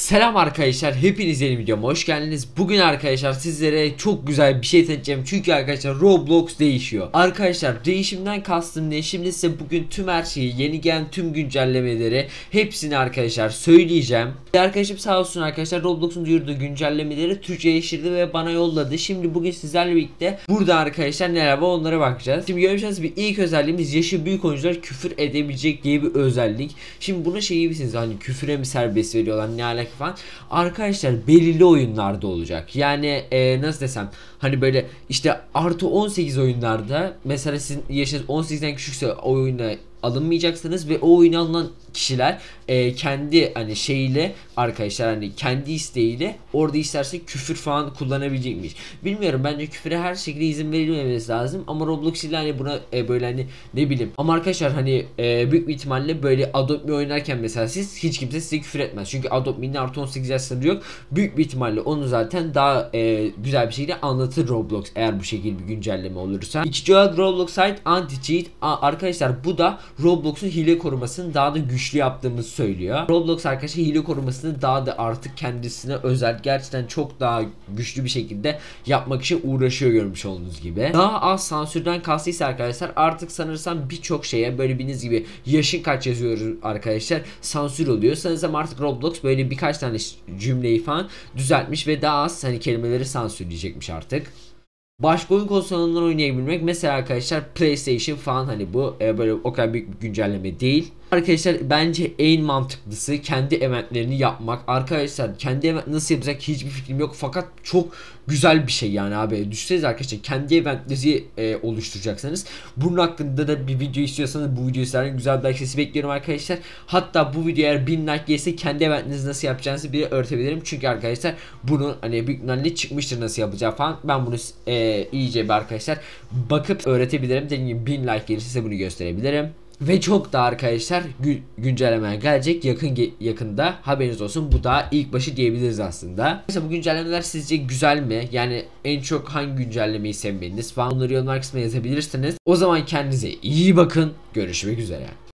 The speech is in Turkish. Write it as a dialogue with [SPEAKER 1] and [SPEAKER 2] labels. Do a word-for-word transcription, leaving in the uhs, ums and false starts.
[SPEAKER 1] Selam arkadaşlar, hepiniz yeni videoma hoş geldiniz. Bugün arkadaşlar sizlere çok güzel bir şey tanıtacağım. Çünkü arkadaşlar Roblox değişiyor. Arkadaşlar değişimden kastım ne? Şimdi size bugün tüm her şeyi, yeni gelen tüm güncellemeleri hepsini arkadaşlar söyleyeceğim. Bir arkadaşım sağ olsun arkadaşlar Roblox'un duyurduğu güncellemeleri Türkçeleştirdi ve bana yolladı. Şimdi bugün sizlerle birlikte burada arkadaşlar neler var onlara bakacağız. Şimdi görmüşsünüz bir ilk özelliğimiz yaşı büyük oyuncular küfür edebilecek diye bir özellik. Şimdi bunu şey gibisiniz, hani küfüre mi serbest veriyorlar, ne alaka falan. Arkadaşlar belirli oyunlarda olacak. Yani e, nasıl desem, hani böyle işte artı on sekiz oyunlarda mesela sizin yaşınız on sekizden küçükse o oyuna alınmayacaksınız ve o oyuna alınan kişiler e, kendi hani şeyle arkadaşlar hani kendi isteğiyle orada isterse küfür falan kullanabilecekmiş. Bilmiyorum, bence küfüre her şekilde izin verilmemesi lazım ama Roblox ile hani buna e, böyle hani ne bileyim. Ama arkadaşlar hani e, büyük bir ihtimalle böyle Adopt Me oynarken mesela siz hiç kimse size küfür etmez. Çünkü Adopt Me'nin artı on sekiz yaş sınırı yok. Büyük bir ihtimalle onu zaten daha e, güzel bir şekilde anlatır Roblox eğer bu şekilde bir güncelleme olursa. İkinci olarak Roblox Site Anti-Cheat. Arkadaşlar bu da Roblox'un hile korumasını daha da güçlü yaptığımızı söylüyor. Roblox arkadaşlar hile korumasını daha da artık kendisine özel, gerçekten çok daha güçlü bir şekilde yapmak için uğraşıyor, görmüş olduğunuz gibi. Daha az sansürden kastıysa arkadaşlar artık sanırsam birçok şeye böyle bildiğiniz gibi yaşın kaç yazıyoruz arkadaşlar sansür oluyor. Sanırsam artık Roblox böyle birkaç tane cümleyi falan düzeltmiş ve daha az hani kelimeleri sansürleyecekmiş artık. Başka oyun konsollarından oynayabilmek mesela arkadaşlar PlayStation falan, hani bu e, böyle o kadar büyük bir güncelleme değil. Arkadaşlar bence en mantıklısı kendi eventlerini yapmak. Arkadaşlar kendi event nasıl yapacak hiçbir fikrim yok fakat çok güzel bir şey yani abi. Düşünsenize arkadaşlar kendi eventinizi e, oluşturacaksınız. Bunun hakkında da bir video istiyorsanız bu videoyu sizlerden güzel bir like sesi bekliyorum arkadaşlar. Hatta bu video eğer bin like gelirse kendi eventinizi nasıl yapacağınızı bir öğretebilirim. Çünkü arkadaşlar bunu hani büyük ihtimalle çıkmıştır nasıl yapacağı falan. Ben bunu e, iyice bir arkadaşlar bakıp öğretebilirim. Dediğim gibi bin like gelirse size bunu gösterebilirim. Ve çok da arkadaşlar gü güncellemeler gelecek yakın yakında, haberiniz olsun. Bu da ilk başı diyebiliriz aslında. Mesela bu güncellemeler sizce güzel mi? Yani en çok hangi güncellemeyi sevmediniz falan, onları yorumlar kısmına yazabilirsiniz. O zaman kendinize iyi bakın. Görüşmek üzere.